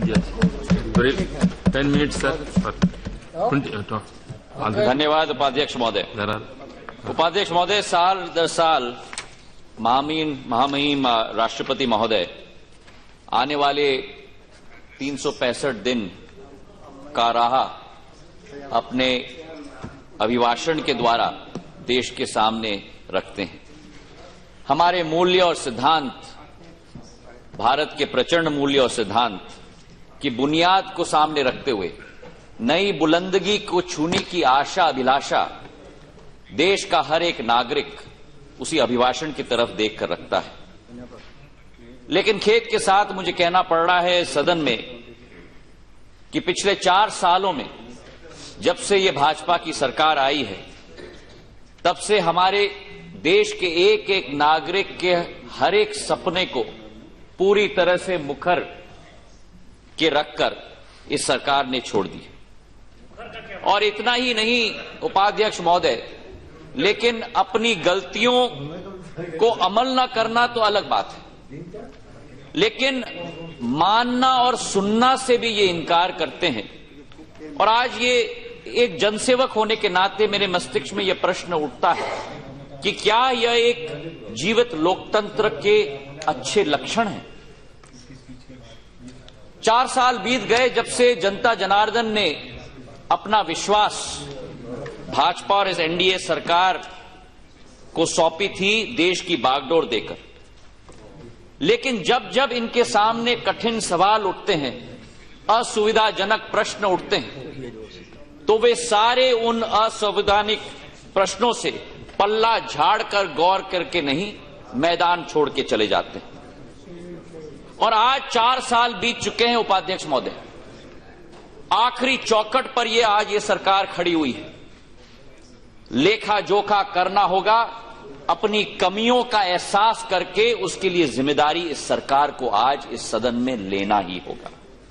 10 minutes, sir. धन्यवाद उपाध्यक्ष महोदय। उपाध्यक्ष महोदय, साल दर साल महामहिम राष्ट्रपति महोदय आने वाले 365 दिन का राह अपने अभिभाषण के द्वारा देश के सामने रखते हैं। हमारे मूल्य और सिद्धांत, भारत के प्रचंड मूल्य और सिद्धांत की बुनियाद को सामने रखते हुए नई बुलंदगी को छूने की आशा अभिलाषा देश का हर एक नागरिक उसी अभिभाषण की तरफ देखकर रखता है। लेकिन खेद के साथ मुझे कहना पड़ रहा है सदन में कि पिछले 4 सालों में जब से ये भाजपा की सरकार आई है, तब से हमारे देश के एक एक नागरिक के हर एक सपने को पूरी तरह से मुखर के रखकर इस सरकार ने छोड़ दी। और इतना ही नहीं उपाध्यक्ष महोदय, लेकिन अपनी गलतियों को अमल न करना तो अलग बात है, लेकिन मानना और सुनना से भी ये इनकार करते हैं। और आज ये एक जनसेवक होने के नाते मेरे मस्तिष्क में यह प्रश्न उठता है कि क्या यह एक जीवित लोकतंत्र के अच्छे लक्षण हैं? 4 साल बीत गए जब से जनता जनार्दन ने अपना विश्वास भाजपा और इस एनडीए सरकार को सौंपी थी देश की बागडोर देकर। लेकिन जब जब इनके सामने कठिन सवाल उठते हैं, असुविधाजनक प्रश्न उठते हैं, तो वे सारे उन असंवैधानिक प्रश्नों से पल्ला झाड़कर गौर करके नहीं मैदान छोड़ के चले जाते हैं। और आज 4 साल बीत चुके हैं उपाध्यक्ष महोदय, आखिरी चौखट पर आज ये सरकार खड़ी हुई है। लेखा जोखा करना होगा, अपनी कमियों का एहसास करके उसके लिए जिम्मेदारी इस सरकार को आज इस सदन में लेना ही होगा।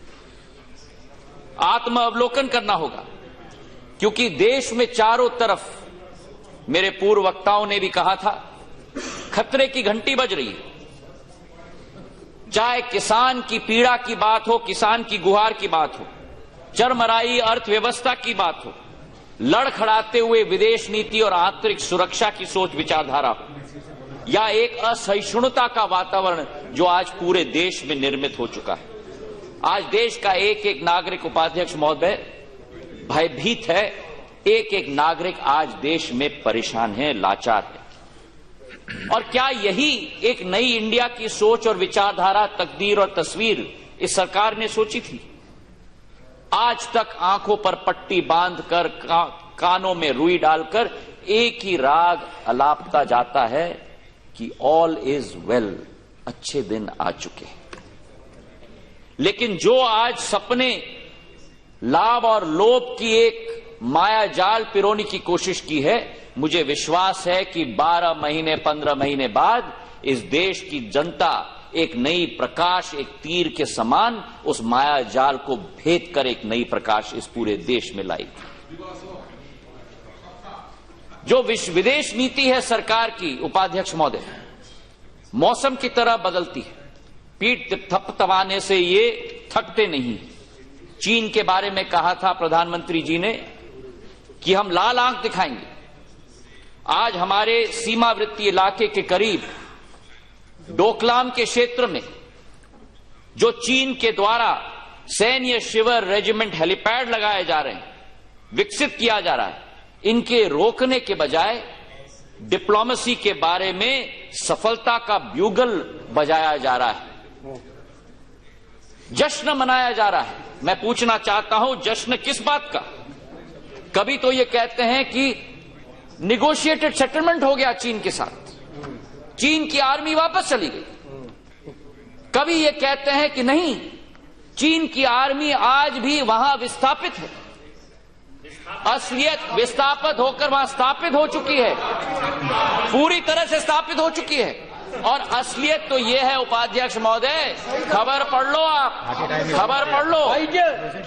आत्म अवलोकन करना होगा, क्योंकि देश में चारों तरफ, मेरे पूर्व वक्ताओं ने भी कहा था, खतरे की घंटी बज रही है। चाहे किसान की पीड़ा की बात हो, किसान की गुहार की बात हो, चरमराई अर्थव्यवस्था की बात हो, लड़खड़ाते हुए विदेश नीति और आंतरिक सुरक्षा की सोच विचारधारा हो, या एक असहिष्णुता का वातावरण जो आज पूरे देश में निर्मित हो चुका है। आज देश का एक एक नागरिक उपाध्यक्ष महोदय भयभीत है, एक एक नागरिक आज देश में परेशान है, लाचार है। और क्या यही एक नई इंडिया की सोच और विचारधारा, तकदीर और तस्वीर इस सरकार ने सोची थी? आज तक आंखों पर पट्टी बांधकर, कानों में रुई डालकर एक ही राग अलापता जाता है कि ऑल इज वेल, अच्छे दिन आ चुके हैं। लेकिन जो आज सपने, लाभ और लोभ की एक माया जाल पिरोने की कोशिश की है, मुझे विश्वास है कि 12 महीने 15 महीने बाद इस देश की जनता एक नई प्रकाश, एक तीर के समान उस माया जाल को भेद कर एक नई प्रकाश इस पूरे देश में लाएगी। जो विदेश नीति है सरकार की उपाध्यक्ष महोदय, मौसम की तरह बदलती है। पीठ थपथपाने से ये थकते नहीं। चीन के बारे में कहा था प्रधानमंत्री जी ने कि हम लाल आंख दिखाएंगे। आज हमारे सीमावर्ती इलाके के करीब डोकलाम के क्षेत्र में जो चीन के द्वारा सैन्य शिविर, रेजिमेंट, हेलीपैड लगाए जा रहे हैं, विकसित किया जा रहा है, इनके रोकने के बजाय डिप्लोमेसी के बारे में सफलता का ब्यूगल बजाया जा रहा है, जश्न मनाया जा रहा है। मैं पूछना चाहता हूं, जश्न किस बात का? कभी तो ये कहते हैं कि निगोशिएटेड सेटलमेंट हो गया चीन के साथ, चीन की आर्मी वापस चली गई। कभी ये कहते हैं कि नहीं, चीन की आर्मी आज भी वहां विस्थापित है। असलियत विस्थापित होकर वहां स्थापित हो चुकी है, पूरी तरह से स्थापित हो चुकी है। और असलियत तो यह है उपाध्यक्ष महोदय, खबर पढ़ लो आप, खबर पढ़ लो।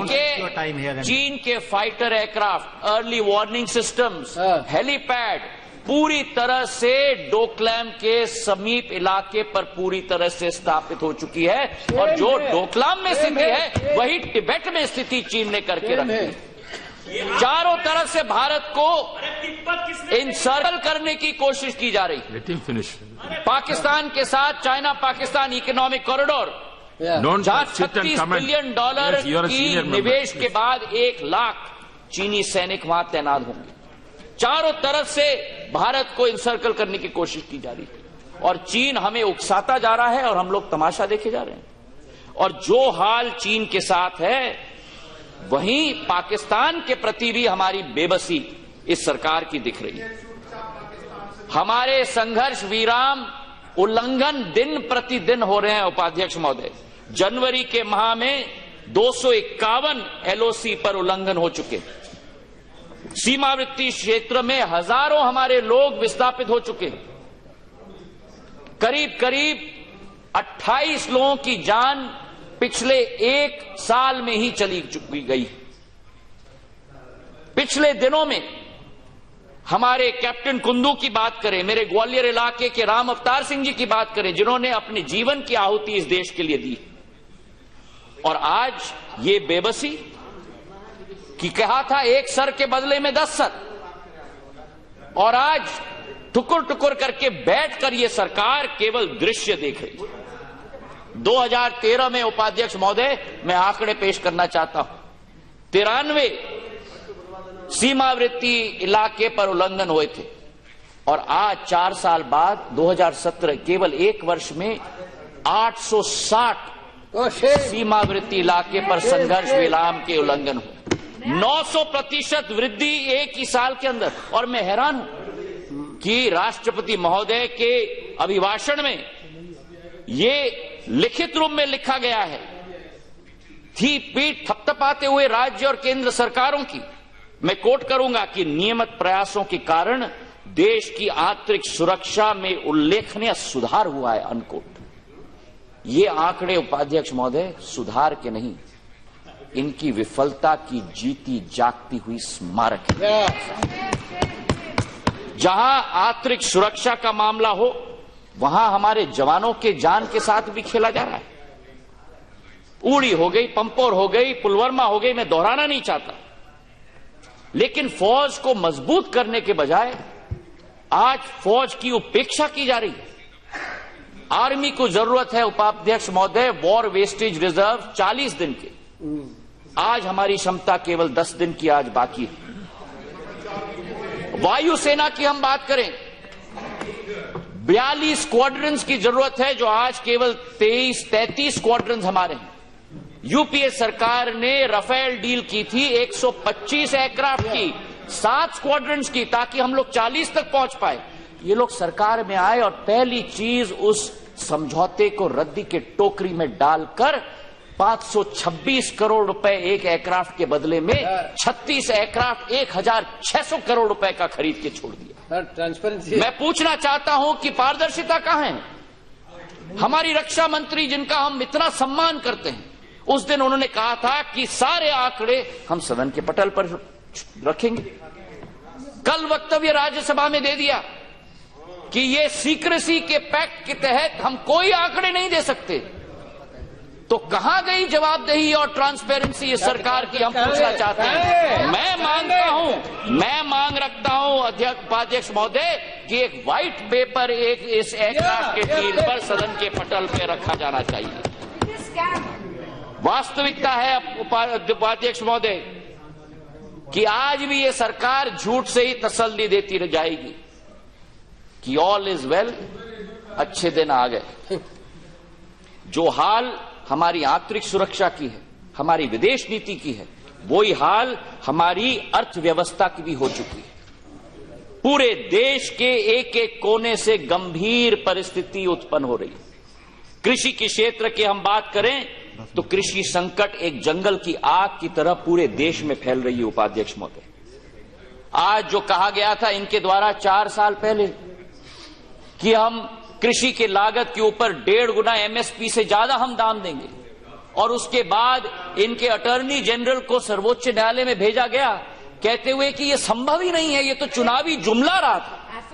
चीन के fighter aircraft, early warning systems, helipad, पूरी तरह से डोकलाम के समीप इलाके पर पूरी तरह से स्थापित हो चुकी है, और जो डोकलाम में स्थिति है वही तिब्बत में स्थिति चीन ने करके रखी। चारों तरफ से भारत को इंसर्कल करने की कोशिश की जा रही। पाकिस्तान के साथ चाइना पाकिस्तान इकोनॉमिक कॉरिडोर, जहां $36 बिलियन की निवेश के बाद 1 लाख चीनी सैनिक वहां तैनात होंगे। चारों तरफ से भारत को इंसर्कल करने की कोशिश की जा रही है, और चीन हमें उकसाता जा रहा है और हम लोग तमाशा देखे जा रहे हैं। और जो हाल चीन के साथ है, वहीं पाकिस्तान के प्रति भी हमारी बेबसी इस सरकार की दिख रही है। हमारे संघर्ष विराम उल्लंघन दिन प्रतिदिन हो रहे हैं उपाध्यक्ष महोदय। जनवरी के माह में 251 LOC पर उल्लंघन हो चुके। सीमावर्ती क्षेत्र में हजारों हमारे लोग विस्थापित हो चुके। करीब करीब 28 लोगों की जान पिछले 1 साल में ही चली चुकी गई। पिछले दिनों में हमारे कैप्टन कुंदू की बात करें, मेरे ग्वालियर इलाके के राम अवतार सिंह जी की बात करें, जिन्होंने अपने जीवन की आहुति इस देश के लिए दी, और आज ये बेबसी कि कहा था 1 सर के बदले में 10 सर, और आज टुकुर टुकुर करके बैठकर ये सरकार केवल दृश्य देख रही है। 2013 में उपाध्यक्ष महोदय, मैं आंकड़े पेश करना चाहता हूं, 93 सीमावर्ती इलाके पर उल्लंघन हुए थे, और आज 4 साल बाद 2017 केवल 1 वर्ष में 860 सीमावर्ती इलाके पर संघर्ष विराम के उल्लंघन हुए। 900% वृद्धि एक ही साल के अंदर। और मैं हैरान हूं कि राष्ट्रपति महोदय के अभिभाषण में ये लिखित रूप में लिखा गया है, थी पीठ थपथपाते हुए राज्य और केंद्र सरकारों की, मैं कोट करूंगा कि नियमित प्रयासों के कारण देश की आंतरिक सुरक्षा में उल्लेखनीय सुधार हुआ है, अनकोट। ये आंकड़े उपाध्यक्ष महोदय सुधार के नहीं, इनकी विफलता की जीती जागती हुई स्मारक है। जहां आंतरिक सुरक्षा का मामला हो, वहां हमारे जवानों के जान के साथ भी खेला जा रहा है। उड़ी हो गई, पंपोर हो गई, पुलवामा हो गई, मैं दोहराना नहीं चाहता, लेकिन फौज को मजबूत करने के बजाय आज फौज की उपेक्षा की जा रही है। आर्मी को जरूरत है उपाध्यक्ष महोदय वॉर वेस्टेज रिजर्व 40 दिन के, आज हमारी क्षमता केवल 10 दिन की आज बाकी है। वायुसेना की हम बात करें, 42 स्क्वाड्रंस की जरूरत है, जो आज केवल 33 स्क्वाड्रंस हमारे हैं। यूपीए सरकार ने राफेल डील की थी 125 एयरक्राफ्ट की, 7 स्क्वाड्रंस की, ताकि हम लोग 40 तक पहुंच पाए। ये लोग सरकार में आए और पहली चीज उस समझौते को रद्दी के टोकरी में डालकर 526 करोड़ रुपए एक एयरक्राफ्ट के बदले में 36 एयरक्राफ्ट 1600 करोड़ रुपए का खरीद के छोड़ दिया। ट्रांसपेरेंसी। मैं पूछना चाहता हूं कि पारदर्शिता कहां है? हमारी रक्षा मंत्री, जिनका हम इतना सम्मान करते हैं, उस दिन उन्होंने कहा था कि सारे आंकड़े हम सदन के पटल पर रखेंगे। कल वक्तव्य राज्यसभा में दे दिया कि ये सीक्रेसी के पैक्ट के तहत हम कोई आंकड़े नहीं दे सकते। तो कहां गई जवाबदेही और ट्रांसपेरेंसी इस सरकार की, हम पूछना चाहते हैं। मैं मांग रखता हूं उपाध्यक्ष महोदय कि एक व्हाइट पेपर एक इस एयरक्राफ्ट के डील पर सदन के पटल पर रखा जाना चाहिए। वास्तविकता है उपाध्यक्ष महोदय कि आज भी ये सरकार झूठ से ही तसल्ली देती रह जाएगी कि ऑल इज वेल, अच्छे दिन आ गए। जो हाल हमारी आंतरिक सुरक्षा की है, हमारी विदेश नीति की है, वही हाल हमारी अर्थव्यवस्था की भी हो चुकी है। पूरे देश के एक एक कोने से गंभीर परिस्थिति उत्पन्न हो रही है। कृषि के क्षेत्र की हम बात करें तो कृषि संकट एक जंगल की आग की तरह पूरे देश में फैल रही है उपाध्यक्ष महोदय। आज जो कहा गया था इनके द्वारा 4 साल पहले कि हम कृषि के लागत के ऊपर 1.5 गुना एमएसपी से ज्यादा हम दाम देंगे, और उसके बाद इनके अटॉर्नी जनरल को सर्वोच्च न्यायालय में भेजा गया कहते हुए कि यह संभव ही नहीं है, ये तो चुनावी जुमला रहा था।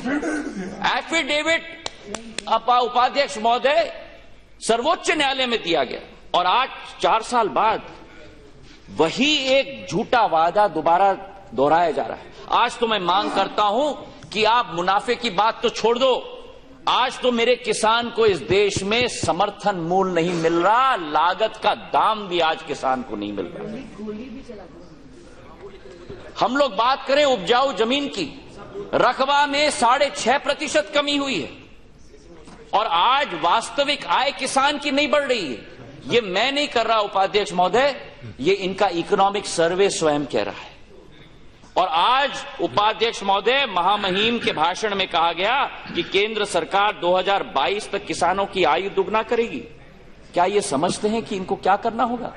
एफिडेविट उपाध्यक्ष महोदय सर्वोच्च न्यायालय में दिया गया और आज 4 साल बाद वही एक झूठा वादा दोबारा दोहराया जा रहा है। आज तो मैं मांग करता हूं कि आप मुनाफे की बात तो छोड़ दो, आज तो मेरे किसान को इस देश में समर्थन मूल्य नहीं मिल रहा, लागत का दाम भी आज किसान को नहीं मिल रहा। हम लोग बात करें उपजाऊ जमीन की, रकबा में 6.5% कमी हुई है और आज वास्तविक आय किसान की नहीं बढ़ रही है। ये मैं नहीं कर रहा उपाध्यक्ष महोदय, ये इनका इकोनॉमिक सर्वे स्वयं कह रहा है। और आज उपाध्यक्ष महोदय महामहिम के भाषण में कहा गया कि केंद्र सरकार 2022 तक किसानों की आयु दुगना करेगी। क्या ये समझते हैं कि इनको क्या करना होगा?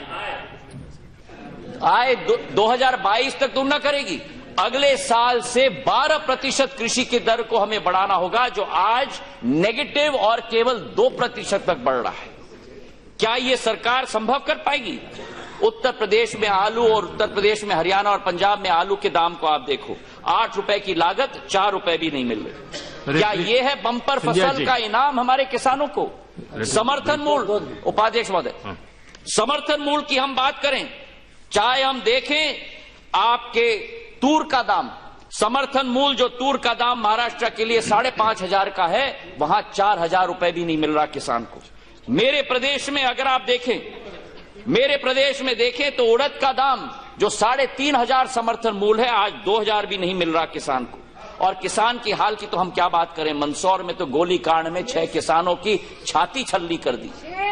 आय 2022 तक दुगना करेगी। अगले साल से 12% कृषि की दर को हमें बढ़ाना होगा, जो आज नेगेटिव और केवल 2% तक बढ़ रहा है। क्या ये सरकार संभव कर पाएगी? उत्तर प्रदेश में आलू और उत्तर प्रदेश में हरियाणा और पंजाब में आलू के दाम को आप देखो, 8 रुपए की लागत 4 रुपए भी नहीं मिल रही। क्या ये है बम्पर फसल का इनाम हमारे किसानों को? समर्थन मूल्य, उपाध्यक्ष महोदय, समर्थन मूल्य की हम बात करें, चाहे हम देखें आपके तूर का दाम, समर्थन मूल्य जो तूर का दाम महाराष्ट्र के लिए 5,500 का है, वहां 4,000 रुपए भी नहीं मिल रहा किसान को। मेरे प्रदेश में अगर आप देखें, मेरे प्रदेश में देखें तो उड़द का दाम जो 3,500 समर्थन मूल्य है, आज 2,000 भी नहीं मिल रहा किसान को। और किसान की हाल की तो हम क्या बात करें, मंदसौर में तो गोलीकांड में 6 किसानों की छाती छलनी कर दी।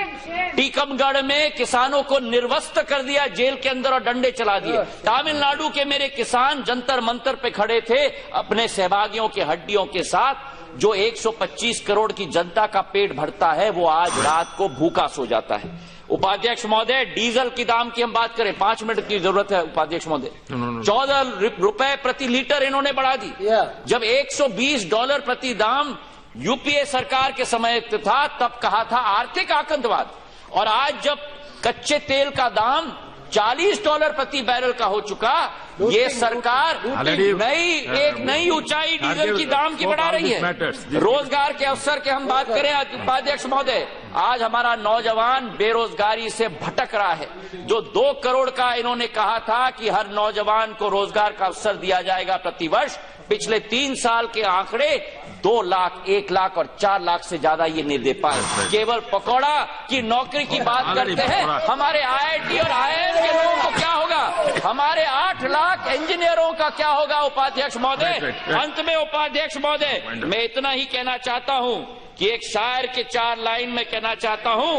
टीकमगढ़ में किसानों को निर्वस्त्र कर दिया, जेल के अंदर और डंडे चला दिए। तमिलनाडु के मेरे किसान जंतर मंतर पे खड़े थे अपने सहभागियों के हड्डियों के साथ। जो 125 करोड़ की जनता का पेट भरता है, वो आज रात को भूखा सो जाता है। उपाध्यक्ष महोदय, डीजल की दाम की हम बात करें, 5 मिनट की जरूरत है उपाध्यक्ष महोदय। 14 रुपए प्रति लीटर इन्होंने बढ़ा दी, जब $120 प्रति दाम यूपीए सरकार के समय था, तब कहा था आर्थिक आतंकवाद। और आज जब कच्चे तेल का दाम $40 प्रति बैरल का हो चुका, ये सरकार एक नई ऊंचाई डीजल की दाम की बढ़ा रही है। रोजगार के अवसर के हम बात करें उपाध्यक्ष महोदय, आज हमारा नौजवान बेरोजगारी से भटक रहा है। जो 2 करोड़ का इन्होंने कहा था कि हर नौजवान को रोजगार का अवसर दिया जाएगा प्रतिवर्ष, पिछले 3 साल के आंकड़े 2 लाख, 1 लाख और 4 लाख से ज्यादा ये नहीं दे पाए। केवल पकौड़ा की नौकरी की बात करते हैं। हमारे आईआईटी और आईआईएम के लोगों को क्या होगा? हमारे 8 लाख इंजीनियरों का क्या होगा उपाध्यक्ष महोदय? अंत में उपाध्यक्ष महोदय, मैं इतना ही कहना चाहता हूं कि एक शायर के 4 लाइन में कहना चाहता हूं।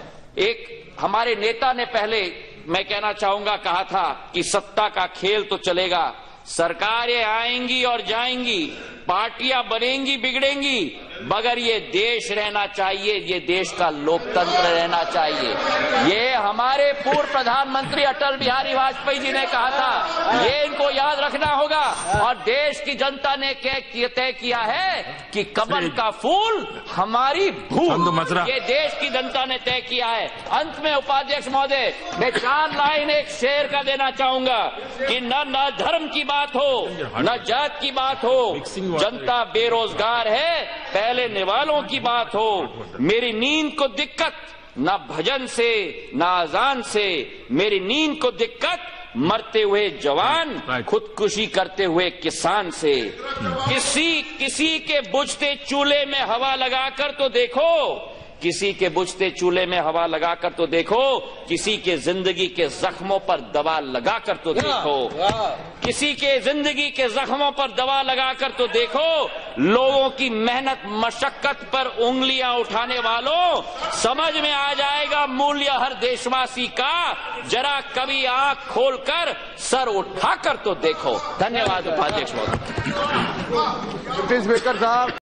एक हमारे नेता ने पहले, मैं कहना चाहूंगा, कहा था कि सत्ता का खेल तो चलेगा, सरकारें आएंगी और जाएंगी, पार्टियां बनेंगी बिगड़ेंगी, मगर ये देश रहना चाहिए, ये देश का लोकतंत्र रहना चाहिए। ये हमारे पूर्व प्रधानमंत्री अटल बिहारी वाजपेयी जी ने कहा था, ये इनको याद रखना होगा। और देश की जनता ने तय किया है कि कमल का फूल हमारी भूल, ये देश की जनता ने तय किया है। अंत में उपाध्यक्ष महोदय, मैं 4 लाइन एक शेर का देना चाहूंगा कि न धर्म की बात हो, न जात की बात हो, जनता बेरोजगार है, पहले निवालों की बात हो। मेरी नींद को दिक्कत न भजन से न अजान से, मेरी नींद को दिक्कत मरते हुए जवान, खुदकुशी करते हुए किसान से। किसी के बुझते चूल्हे में हवा लगाकर तो देखो, किसी के बुझते चूल्हे में हवा लगाकर तो देखो, किसी के जिंदगी के जख्मों पर दवा लगाकर तो देखो, किसी के जिंदगी के जख्मों पर दवा लगाकर तो देखो। लोगों की मेहनत मशक्कत पर उंगलियां उठाने वालों, समझ में आ जाएगा मूल्य हर देशवासी का, जरा कभी आंख खोलकर सर उठाकर तो देखो। धन्यवाद उपाध्यक्ष महोदय। स्पीकर साहब।